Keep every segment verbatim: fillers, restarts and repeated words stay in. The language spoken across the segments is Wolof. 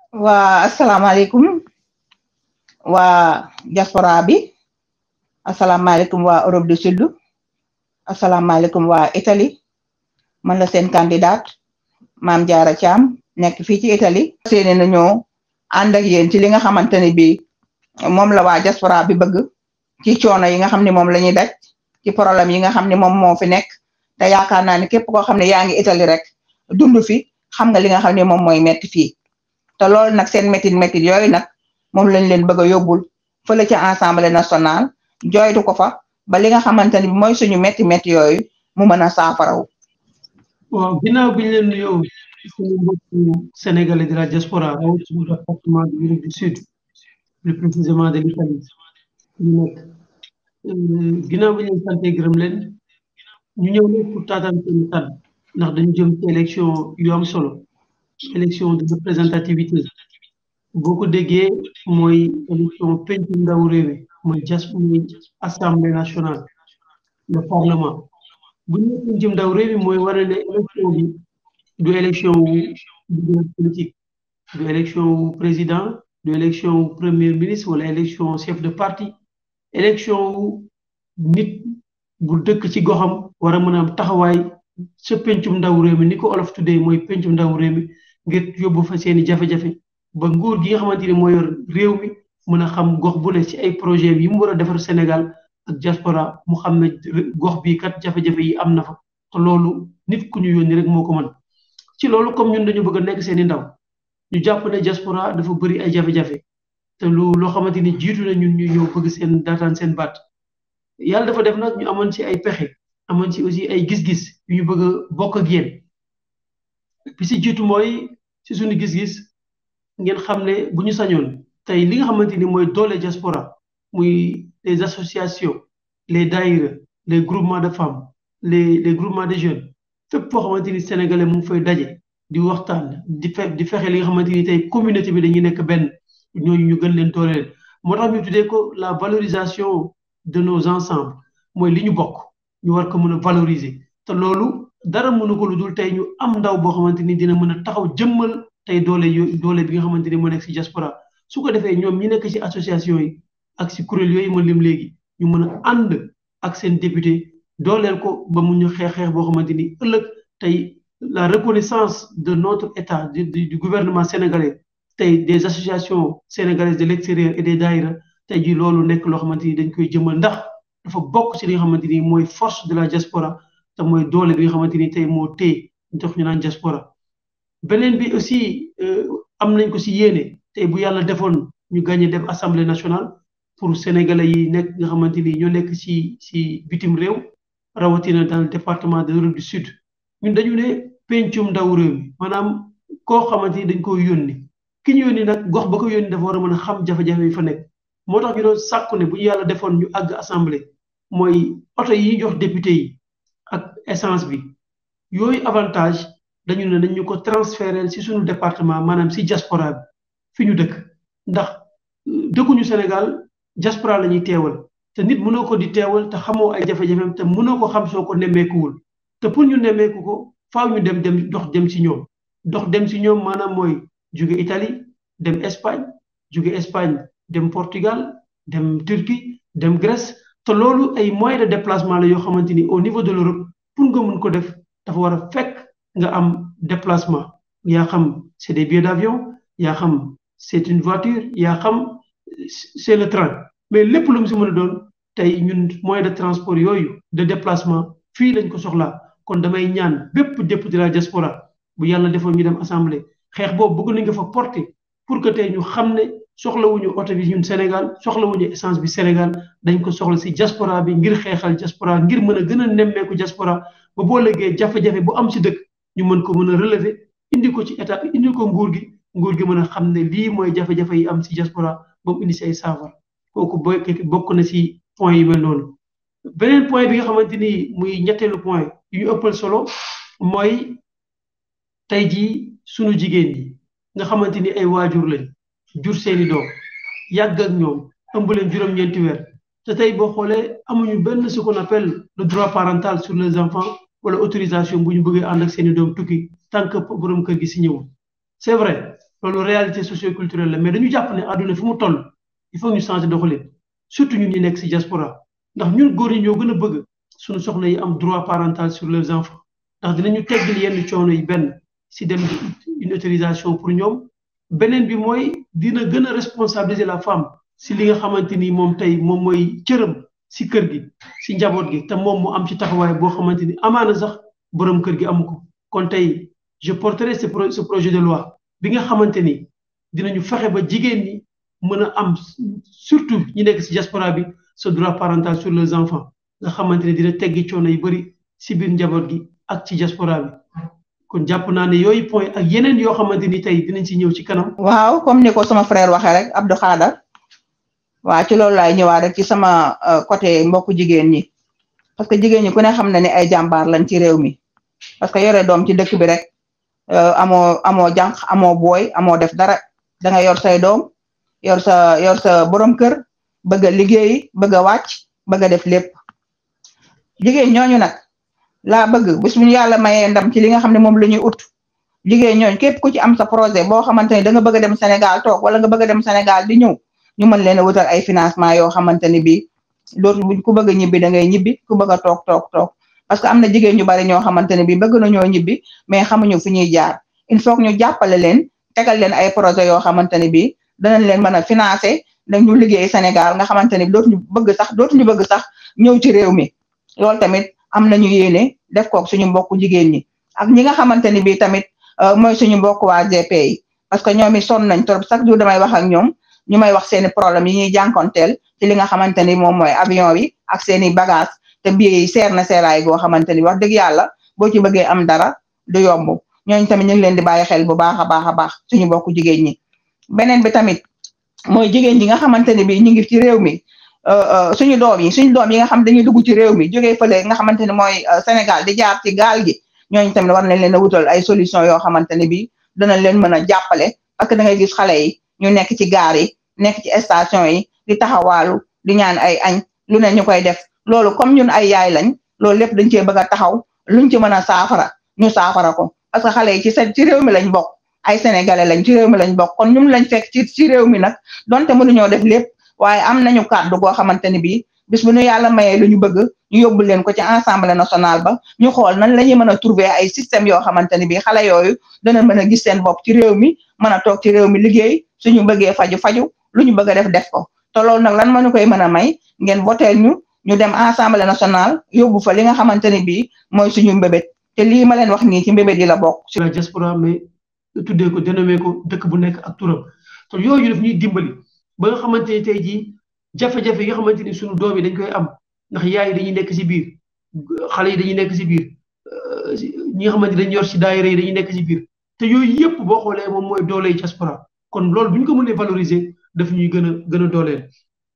waa asalaamaaleykum waa diaspora bi asalaamaaleykum waa Europe du Sud asalaamaaleykum waa Italie man la seen candidate Mame Diarra Thiam nekk fii ci Italie seeni nañoo ànd ak yéen ci li nga xamante ni bi moom la waa diaspora bi bëgg ci coono yi nga xam ne moom la ñuy daj ci problème yi nga xam ne moom moo fi nekk te yaakaar naa ne képp koo xam ne yaa ngi Italie rek dund fi xam nga li nga xam ne moom mooy metti fii te loolu nag seen métit métit yooyu nag moom lañ leen bëgg a yóbbul fële ca assemblée nationale jooytu ko fa ba li nga xamante ni mooy suñu métti métti yooyu mu mën a saafaraw. waaw ginnaaw bi ñu leen nuyoo suñu mbokku sénégalais de la diaspora raw suñu département de l'Europe du Sud plus précisément de l'Italie ñu nekk ginnaaw bi ñu leen sante gërëm leen ñu ñëw nag pour taataan seen kàddu ndax dañu jëm ci élection yu am solo élection de représentativité boo ko déggee mooy élection pencu ndaw réew mi mooy jas muy assemblée nationale le parlement bu ñu nee pencum ndaw réew mi mooy wane ne élection bi du élection wu leader politique du élection wu président du élection wu premier ministre wala élection chef de parti élection wu nit bu dëkk ci goxam war a mën a am taxawaay sa pencum ndaw réew mi ni ko olof tuddee mooy pencum ndaw réew mi ngir yóbbu fa seeni jafe-jafe ba nguur gi nga xamante ni moo yor réew mi mën a xam gox bu ne ci ay projet yi mu war a defar Sénégal ak diaspora mu xam ne gox bii kat jafe-jafe yi am na fa te loolu nit ku ñu yónni rek moo ko mën ci loolu comme ñun dañu bëgg a nekk seeni ndaw ñu jàpp ne diaspora dafa bëri ay jafe-jafe te lu loo xamante ni jiitu na ñun ñu ñëw bëgg seen daataan seen baat yàlla dafa def nag ñu amoon ci ay pexe amoon ci aussi ay gis-gis yu ñu bëgg a bokk ak yéen bi si jiitu mooy ci suñu gis-gis ngeen xam ne bu ñu sañoon tey li nga xamante ni mooy doole diaspora muy les associations les daïra les groupements de femmes les les groupements de jeunes fépp foo xamante ni sénégalais mu ngi fay daje di waxtaan di fe di fexe li nga xamante ni tey communauté bi dañuy nekk benn ñooñu ñu gën leen dooleel moo tax ñu tuddee ko la valorisation de nos ensembles mooy li ñu bokk ñu war ko mën a valoriser te loolu dara mënu ko lu dul tey ñu am ndaw boo xamante ni dina mën a taxaw jëmmal tey doole yooyu doole bi nga xamante ni moo nekk ci diaspora su ko defee ñoom ñi nekk ci association yi ak ci kuréel yooyu ma lim léegi ñu mën a ànd ak seen député dooleel ko ba mu ñu xeex xeex boo xamante ni ëllëg tey la reconnaissance de notre état du, du gouvernement sénégalais tey des associations sénégalaises de l'extérieur et des daïra tey ji loolu nekk loo xamante ni dañ koy jëmal ndax dafa bokk ci li nga xamante ni mooy force de la diaspora te mooy doole bi nga xamante ni tey moo téye jox ñu naan diaspora beneen bi aussi am nañ ko ci yéene tey bu yàlla defoon ñu gagné dem assemblée nationale pour sénégalais yi nekk nga xamante ni ñoo nekk ci ci bitim réew rawatina dans le département de l'Europe du Sud ñun dañu ne pencum ndaw réew mi maanaam koo xamante ni dañ ko yónni ki ñu yónni nag gox ba ko yónni dafa war a mën a xam jafe-jafe yi fa nekk moo tax ñu doon sàkku ne bu ñu yàlla defoon ñu àgg assemblée mooy oto yi jox député yi ak essence bi yooyu avantage dañu ne nañ ñu ko transférer ci suñu département maanaam ci diaspora bi fi ñu dëkk ndax dëkkuñu Sénégal diaspora la ñuy teewal te nit mënoo ko di teewal te xamoo ay jafe-jafeem te mënoo ko xam soo ko nemmeekuwul te pour ñu nemmeeku ko faaw ñu dem dem dox dem ci ñoom dox dem ci ñoom maanaam mooy jóge Italie dem Espagne jóge Espagne dem Portugal dem Turquie dem Grèce te loolu ay moyens de déplacement la yoo xamante ni au niveau de l'Europe pour nga mën ko def dafa war a fekk nga am déplacement yaa xam c'est des billets d'avion yaa xam c'est une voiture yaa xam c'est le train mais lépp lu mu si mën a doon tey ñun moyens de transport yooyu de déplacement fii lañ ko soxlaa kon damay ñaan bépp député de la diaspora bu yàlla defoon ñu dem assemblée xeex boobu bëgg nañ nga fa porter pour que tey ñu xam ne soxlawuñu oto bi ñun Sénégal soxlawuñu essence bi Sénégal dañ ko soxla ci diaspora bi ngir xeexal diaspora ngir mën a gën a nemmeeku diaspora ba boo léegee jafe-jafe bu am ci dëkk ñu mën ko mën a relever indi ko ci état indi ko nguur gi nguur gi mën a xam ne lii mooy jafe-jafe yi am ci diaspora ba mu indi ci ay saafara kooku bokk na ci point yi mel noonu. beneen point bi nga xamante ni muy ñetteelu point yu ñu ëppal solo mooy tey jii sunu jigéen ñi nga xamante ni ay waajur lañ jur seeni doom yàgg ak ñoom ëmb leen juróom-ñeenti weer te tey boo xoolee amuñu benn ce qu'on appelle le droit parental sur les enfants wala autorisation bu ñu bëggee ànd ak seeni doom tukki tant que borom kër gi si ñëwul c'est vrai loolu réalité socioculturelle la mais dañu jàpp ne àdduna fu mu toll il faut ñu changer doxalin surtout ñun ñi nekk si diaspora ndax ñun góor yi ñoo gën a bëgg suñu soxna yi am droit parental sur leurs enfants ndax dinañu teggil yenn coono yi benn si dem une autorisation pour ñoom beneen bi mooy dina gën a responsabiliser la femme si li nga xamante ni moom tey moom mooy cëram si kër gi si njaboot gi te moom mu am ci taxawaay boo xamante ni amaana sax borom kër gi amu ko kon tey je porterai ce ce projet de loi bi nga xamante ni dinañu fexe ba jigéen ñi mën a am surtout ñi nekk si diaspora bi ce droit parental sur les enfants nga xamante ni dina teggi coono yu bëri si biir njaboot gi ak ci diaspora bi kon jàpp naa ne yooyu point ak yeneen yoo xamante ni tey dinañ si ñëw ci kanam. waaw comme ni ko sama frère waxee rek Abdou Khadar waaw ci loolu laay ñëwaat rek ci sama côté mbokku jigéen ñi parce que jigéen ñi ku ne xam na ni ay jàmbaar lañ ci réew mi parce que yore doom ci dëkk bi rek amoo amoo jànq amoo booy amoo def dara da nga yor say doom yor sa yor sa borom kër bëgg a liggéey bëgg a wàcc bëgg a def lépp jigéen ñooñu nag laa bëgg bis bu ñu yàlla mayee ndam ci li nga xam ne moom la ñuy ut jigéen ñooñu képp ku ci am sa projet boo xamante ni da nga bëgg a dem Sénégal toog wala nga bëgg a dem Sénégal di ñëw ñu mën leen a wutal ay financement yoo xamante ni bii loolu ku bëgg a ñibbi da ngay ñibbi ku bëgg a toog toog toog parce que am na jigéen ñu bari ñoo xamante ne bii bëgg nañoo ñibbi mais xamuñu fu ñuy jaar il faut que ñu jàppale leen tegal leen ay projet yoo xamante ne bii danañ leen mën a financer dañu liggéey Sénégal nga xamante ni dootuñu bëgg sax dootuñu bëgg sax ñëw ci réew mi loolu tamit am nañu yéene def koog suñu mbokku jigéen ñi ak ñi nga xamante ni bii tamit mooy suñu mbokk waa G P yi parce que ñoom it sonn nañ trop chaque jour damay wax ak ñoom ñu may wax seeni problème yi ñuy jànkonteel ci li nga xamante ni moom mooy avion bi ak seeni bagage te billet yi seer na seeraay goo xamante ni wax dëgg yàlla boo ci bëggee am dara du yomb ñooñu tamit ñu ngi leen di bàyyi xel bu baax a baax a baax suñu mbokku jigéen ñi beneen bi tamit mooy jigéen ñi nga xamante ni bii ñu ngi ci réew mi suñu doom yi suñu doom yi nga xam dañuy dugg ci réew mi jógee fële nga xamante ni mooy Sénégal di jaar ci gaal gi ñooñu tamit war nañ leen a wutal ay solution yoo xamante ni bii danañ leen mën a jàppale parce que da ngay gis xale yi ñu nekk ci gaar yi nekk ci station yi di taxawaalu di ñaan ay añ lu ne ñu koy def loolu comme ñun ay yaay lañ loolu lépp dañ cee bëgg a taxaw luñ ci mën a saafara ñu saafara ko parce que xale yi ci ci réew mi lañ bokk ay sénégalais lañ ci réew mi lañ bokk kon ñun lañ fekk ci ci réew mi nag donte mënuñoo def lépp waaye am nañu kàddu goo xamante ni bii bis bu ñu yàlla mayee lu ñu bëgg ñu yóbbu leen ko ci assemblée nationale ba ñu xool nan la ñuy mën a trouver ay système yoo xamante ni bii xale yooyu dana mën a gis seen bopp ci réew mi mën a toog ci réew mi liggéey suñu bëggee faju faju lu ñu bëgg a def def ko te loolu nag lan mënu koy mën a may ngeen voteel ñu ñu dem assemblée nationale yóbbu fa li nga xamante ni bii mooy suñu mbébét te lii ma leen wax nii ci mbébét yi la bokk. sur la diaspora mais tuddee ko dénommé ko dëkk bu nekk ak turam te yooyu daf ñuy dimbali ba nga xamante ni tey jii jafe-jafe yi nga xamante ni suñu doom yi dañ koy am ndax yaay yi dañuy nekk si biir xale yi dañuy nekk si biir ñi nga xamante ni dañuy yor si daayira yi dañuy nekk si biir te yooyu yëpp boo xoolee moom mooy dooley diaspora kon loolu bu ñu ko mënee valoriser daf ñuy gën a gën a dooleel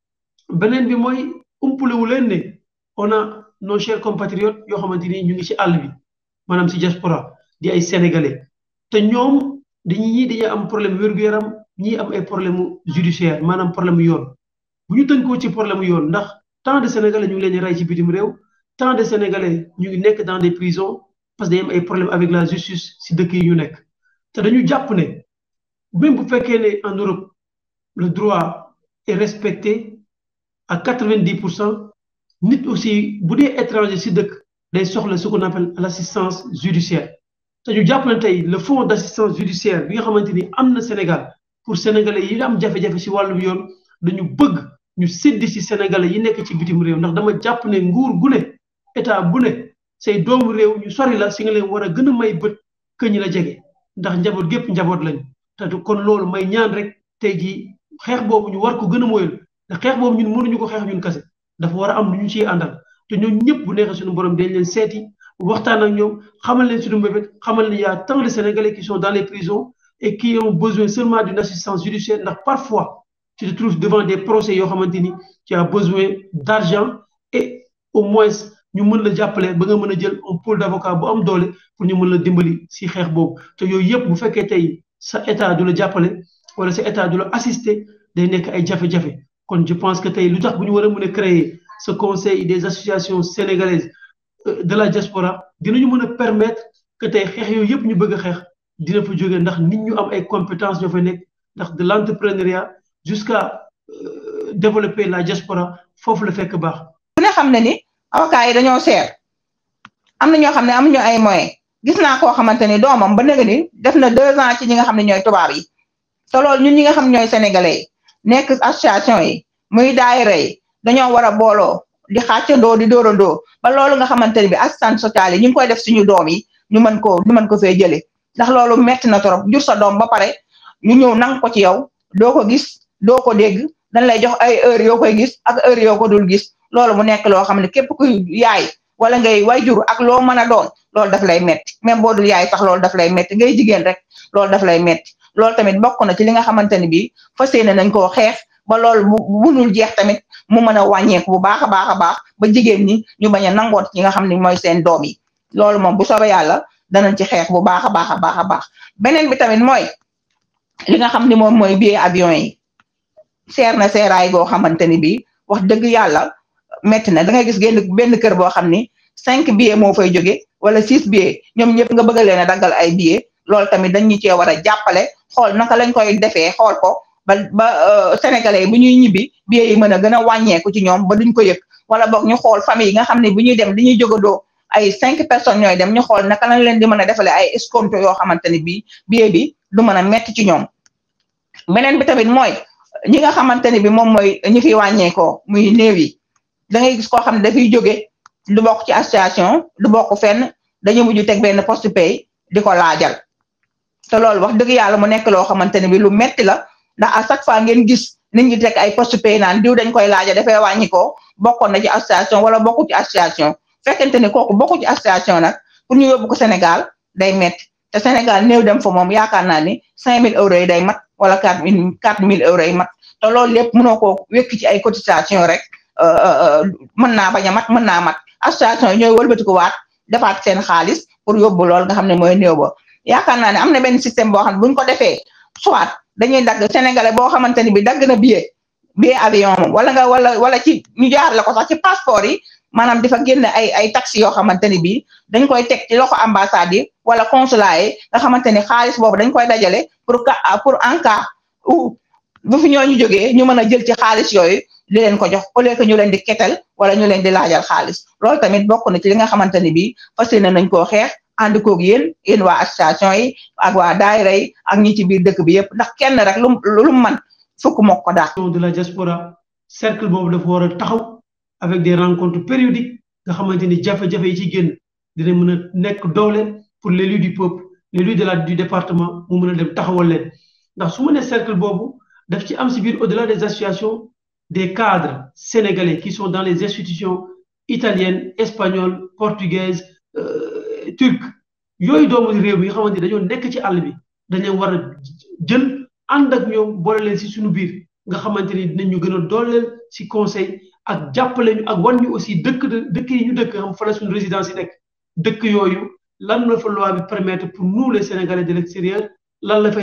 beneen bi mooy umpule wu leen ne on a nos chers compatriotes yoo xamante ni ñu ngi si àll bi maanaam si diaspora di ay sénégalais te ñoom dañuy ñii dañuy am problème wér-gu-yaram ñii am ay problème judiciaire maanaam problème yoon bu ñu tënkoo ci problème yoon ndax tant de sénégalais ñu ngi leen di rey ci bitim réew tant de sénégalais ñu ngi nekk dans des prisons parce que dañuy am ay problème avec la justice si dëkk yi ñu nekk te dañu jàpp ne même bu fekkee ne en Europe le droit est respecté à quatre-vingt-dix pour cent nit aussi bu dee étranger si dëkk day soxla ce qu'on appelle l'assistance judiciaire te ñu jàpp ne tey le fonds d'assistance judiciaire bi nga xamante ni am na Sénégal pour sénégalais yi am jafe-jafe si wàllum yoon dañu bëgg ñu séddi si sénégalais yi nekk ci bitim réew ndax dama jàpp ne nguur gu ne état bu ne say doomu réew ñu sori la si nga leen war a gën a may bët que ñi la jege ndax njaboot gépp njaboot lañ te kon loolu may ñaan rek tey jii xeex boobu ñu war ko gën a moyal te xeex boobu ñun mënuñu ko xeex ñun kase dafa war a am lu ñu ciy àndal te ñoom ñëpp bu neexee suñu borom dañ leen seeti waxtaan ak ñoom xamal leen suñu mbébét xamal ne y a tant de sénégalais qui sont dans les prisons et qui ont besoin seulement d'une assistance judiciaire ndax parfois tu te trouves devant des procès yoo xamante ni tu as besoin d'argent et au moins ñu mën la jàppale ba nga mën a jël un pôle d'avocat bu am doole pour ñu mën la dimbali si xeex boobu te yooyu yëpp bu fekkee tey sa état du la jàppale wala sa état du la assister day nekk ay jafe-jafe kon je pense que tey lu tax bu ñu war a mën a créer ce conseil des associations sénégalaises de la diaspora dinañu mën a permettre que tey xeex yooyu yëpp ñu bëgg a xeex dina fa jóge ndax nit ñu am ay compétences ñoo fa nekk ndax de l'entrepreneuriat jusqu'à développer la diaspora foofu la fekk baax. ku ne xam ne ni avocats yi dañoo seer am na ñoo xam ne amuñu ay moyens gis naa koo xamante ni doomam ba léegi ni def na deux ans ci ñi nga xam ne ñooy tubaab yi te loolu ñun ñi nga xam ñooy sénégalais yi nekk association yi muy daayira yi dañoo war a booloo di xàccandoo di dóorandoo ba loolu nga xamante ni bi assistance sociale yi ñu ngi koy def suñu doom yi ñu mën ko ñu mën ko fee jëlee ndax loolu metti na trop jur sa doom ba pare ñu ñëw nang ko ci yow doo ko gis doo ko dégg dañ lay jox ay heure yoo koy gis ak heure yoo ko dul gis loolu mu nekk loo xam ne képp kuy yaay wala ngay wayjur ak loo mën a doon loolu daf lay metti même boo dul yaay sax loolu daf lay metti ngay jigéen rek loolu daf lay metti loolu tamit bokk na ci li nga xamante ni bii fas yéene nañ koo xeex ba loolu bu munul jeex tamit mu mën a wàññeeku bu baax a baax a baax ba jigéen ñi ñu bañ a nangoot ñi nga xam ne mooy seen doom yi loolu moom bu soobee yàlla danañ ci xeex bu baax a baax a baax a baax beneen bi tamit mooy li nga xam ni moom mooy billet avion yi seer na seeraay goo xamante ni bii wax dëgg yàlla metti na da ngay gis génn benn kër boo xam ni cinq billets moo fay jóge wala six billets ñoom ñëpp nga bëgg leen a daggal ay billets loolu tamit dañ ñu cee war a jàppale xool naka lañ koy defee xool ko ba ba sénégalais yi bu ñuy ñibbi billets yi mën a gën a wàññeeku ci ñoom ba duñ ko yëg wala boog ñu xool famille yi nga xam ne bu ñuy dem di ñuy jógadoo ay cinq personnes ñooy dem ñu xool naka lañ leen di mën a defale ay escompte yoo xamante ni bii billet bi du mën a metti ci ñoom beneen bi tamit mooy ñi nga xamante ni bi moom mooy ñi fi wàññeekoo muy néew yi da ngay gis koo xam ne dafay jóge du bokk ci association du bokk fenn dañu mujj teg benn poste pay di ko laajal te loolu wax dëgg yàlla mu nekk loo xamante ne bi lu metti la ndax à chaque fois ngeen gis nit ñi teg ay poste pay naan diw dañ koy laaja dafay wàññi ko bokkoon na ci association wala bokku ci association fekkente ni kooku bokku ci association nag pour ñu yóbbu ko Sénégal day metti te Sénégal néew dem fa moom yaakaar naa ni cinq mille euros yi day mat wala quatre mille quatre mille euros yi mat te loolu lépp mënoo ko wékk ci ay cotisation rek mën naa bañ a mat mën naa mat association yi ñooy wëlbati ko waat defaat seen xaalis pour yóbbu lool nga xam ne mooy néew ba yaakaar naa ne am na benn système boo xam ne buñ ko defee soit dañuy dagg sénégalais boo xamante ni bi dagg na billet billet avion moom wala nga wala wala ci ñu jaar la ko sax ci passeport yi maanaam dafa génn ay ay taxes yoo xamante ni bii dañ koy teg ci loxo ambassade yi wala consulat yi nga xamante ni xaalis boobu dañ koy dajale pour pour en cas où bu fi ñooñu jógee ñu mën a jël ci xaalis yooyu di leen ko jox au lieu que ñu leen di ketal wala ñu leen di laajal xaalis loolu tamit bokk na ci li nga xamante ni bii fas yéene nañ koo xeex ànd koog yéen yéen waa association yi ak waa daayira yi ak ñi ci biir dëkk bi yëpp ndax kenn rek lu lu man fukk moo ko daal. de la diaspora cercle boobu dafa war a taxaw avec des rencontres périodiques nga xamante ni jafe-jafe yi ci génn dina mën a nekk doole pour l'élu du peuple l'élu de la du département mu mën a dem taxawal leen ndax su ma nee cercle boobu daf ci am si biir au-delà des associations des cadres sénégalais qui sont dans les institutions italiennes espagnoles portugaises euh, turques yooyu doomu réew mi nga xamante ni dañoo nekk ci àll bi dañ leen war a jël ànd ak ñoom boole leen si suñu biir nga xamante ni dinañ ñu gën a dooleel si conseil ak jàppale ñu ak wan ñu aussi dëkk dëkk yi ñu dëkk xam fa la suñu résidence yi nekk dëkk yooyu lan la fa loi bi permettre pour nous les Sénégalais de l'extérieur lan la fay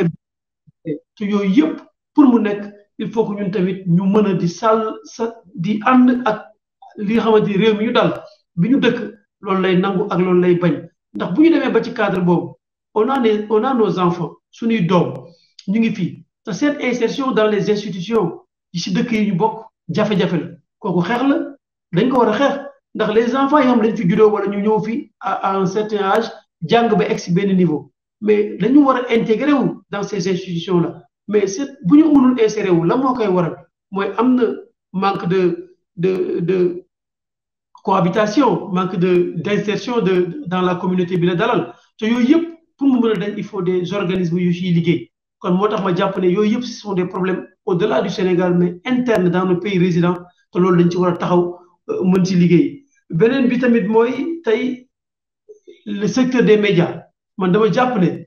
te yooyu yëpp pour mu nekk il faut que ñun tamit ñu mën a di sàll sa di ànd ak li nga xamante ni réew mi ñu dal bi ñu dëkk loolu lay nangu ak loolu lay bañ ndax bu ñu demee ba ci cadre boobu on a ne on a nos enfants suñuy doom ñu ngi fii te seen insertion dans les institutions yi si dëkk yi ñu bokk jafe-jafe la kooku xeex la dañ ko war a xeex ndax les enfants yi xam dañ fi juddoo wala ñu ñëw fi à un certain âge jàng ba egg si benn niveau mais dañu war a intégrer wu dans ces institutions là mais c'est bu ñu mënul insérer wu la moo koy waral mooy am na manque de de de cohabitation manque de d'insertion de dans la communauté bi la dalal te yooyu yëpp pour mu mën a dañ il faut des organismes yu ciy liggéey kon moo tax ma jàpp ne yooyu yëpp ce sont des problèmes au-delà du Sénégal mais internes dans nos pays résidents te loolu dañ ci war a taxaw mën ci liggéey beneen bi tamit mooy tey le secteur des médias man dama jàpp ne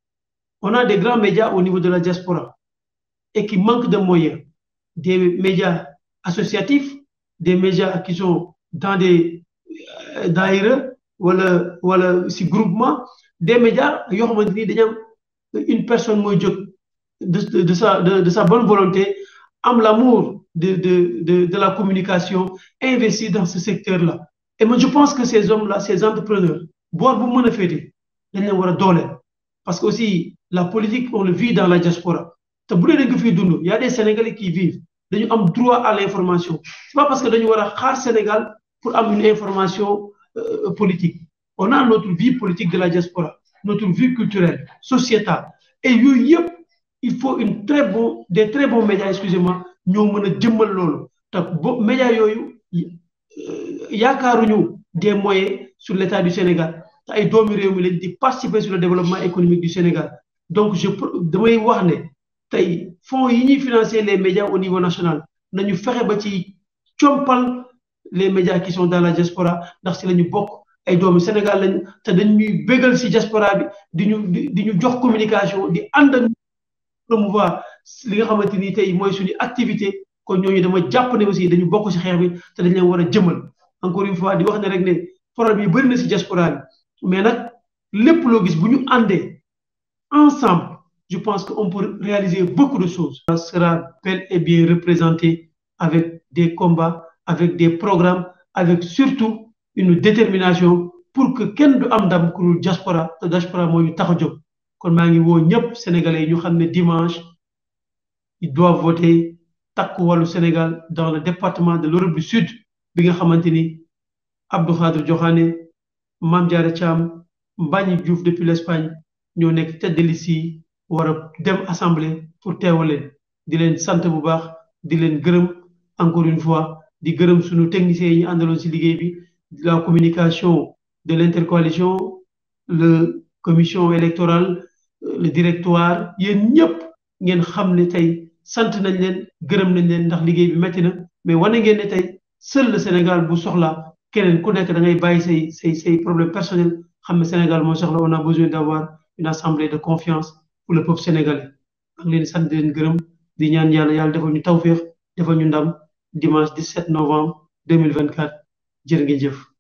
on a des grands médias au niveau de la diaspora et qui manquent de moyens des médias associatifs des médias qui sont dans des daïra wala wala si groupement des médias yoo xamante ni dañu am une personne mooy jóg de de sa de de sa bonne volonté am l'amour de de de de la communication investir dans ce secteur-là et moi je pense que ces hommes-là ces entrepreneurs boor bu mën a féete dañ leen war a dooleel parce que aussi la politique on le vit dans la diaspora te bu dee da nga fiy dund y a des Sénégalais qui vivent dañu am droit à l'information c'est pas parce que dañu war a xaar Sénégal pour am une information euh, politique on a notre vie politique de la diaspora notre vie culturelle sociétale et yooyu yëpp il faut une très bon des très bons médias excusez-moi ñoo mën a jëmmal loolu te bo médias yooyu yaakaaruñu des moyens sur l'État du Sénégal te ay doomi réew mi lañ di participer sur le développement économique du Sénégal donc je damay wax ne tey fonds yi ñuy financer les médias au niveau national nañu fexe ba ci compal les médias qui sont dans la diaspora ndax si la ñu bokk ay doomi Sénégal lañ te dañuy bégal si diaspora bi di ñu di ñu jox communication di ànd ak promouvoir li nga xamante ni tey mooy suñu activité kon ñooñu dama jàpp ne aussi dañu bokk si xeex bi te dañ leen war a jëmal encore une fois di wax ne rek ne problème yi bëri na si diaspora bi mais nag lépp loo gis bu ñu àndee ensemble je pense qu'on peut réaliser beaucoup de choses. Ça sera bel et bien représenté avec des combats, avec des programmes, avec surtout une détermination pour que kenn du am ndam ku dul diaspora te diaspora moo ñu tax a jóg kon maa ngi woo ñëpp sénégalais yi ñu xam ne dimanche ils doivent voter takku wàllu Sénégal dans le département de l'Europe du Sud bi nga xamante ni Abdou Khadre Diokhane Mame Diarra Thiam Mbagnick Diouf depuis l'Espagne ñoo nekk tête de liste yi war a dem assemblée pour teewal leen di leen sant bu baax di leen gërëm encore une fois di gërëm suñu techniciens yi ñu àndaloon ci liggéey bi la communication de l'intercoalition le commission électorale le directoire yéen ñëpp ngeen xam ne tey sant nañ leen gërëm nañ leen ndax liggéey bi métti na mais wane ngeen ne tey seul le Sénégal bu soxla keneen ku nekk da ngay bàyyi say say say problèmes personnels xam ne Sénégal moo soxla on a besoin d'avoir une assemblée de confiance pour le peuple sénégalais ak leen sant di leen gërëm di ñaan yàlla yàlla defal ñu tawféex defal ñu ndam dimanche dix-sept novembre deux mille vingt-quatre jërë ngeen jëf